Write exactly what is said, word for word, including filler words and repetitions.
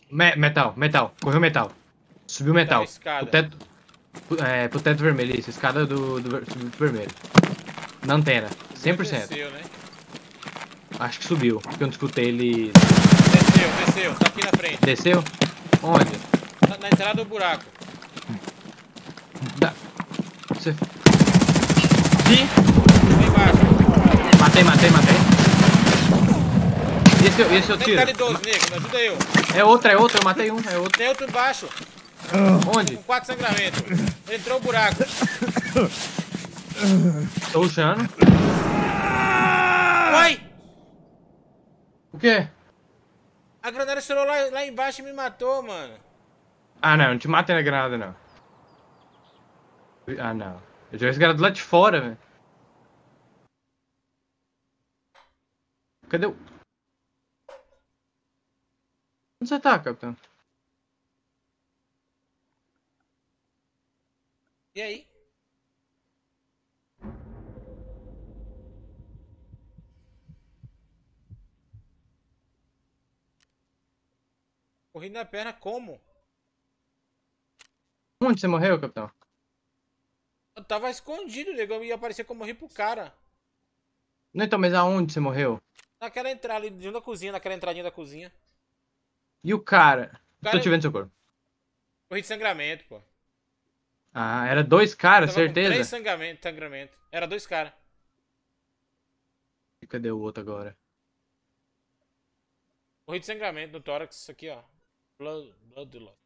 Me- metal, metal. Correu metal. Subiu Tá, metal. Pro escada. teto. pro- É, pro teto vermelho, isso. Escada do, do ver- subiu pro vermelho. Na antena. Subiu cem e por cento. desceu, né? Acho que subiu. Porque eu não escutei ele. Desceu, desceu. Tá aqui na frente. Desceu? Onde? Na, na entrada do buraco. Da... Você... Vi! Lá embaixo. Matei, matei, matei. Esse, eu- esse eu Tem tiro. calidoso, nego. Me ajuda eu. É outro, é outro. Eu matei um, é outro. Tem outro embaixo. Onde? Com quatro sangramentos. Entrou o buraco. Tô rushando. Uai! O quê? A granada estourou lá, lá embaixo e me matou, mano. Ah, não. Não te matei na granada, não. Ah, não. Eu joguei esse cara do lado de fora, velho. Cadê o... Onde você tá, capitão? E aí? Corri na perna como? Onde você morreu, capitão? Eu tava escondido, nego. Eu ia aparecer como morri pro cara. Não, então, mas aonde você morreu? Naquela entrada ali, dentro da cozinha, naquela entradinha da cozinha. E o cara? O Tô cara, te vendo seu corpo. corri de sangramento, pô. Ah, era dois Eu caras, tava com três certeza? sangramentos, sangramento. Era dois caras. E cadê o outro agora? Corri de sangramento no tórax, isso aqui, ó. Blood, blood loss.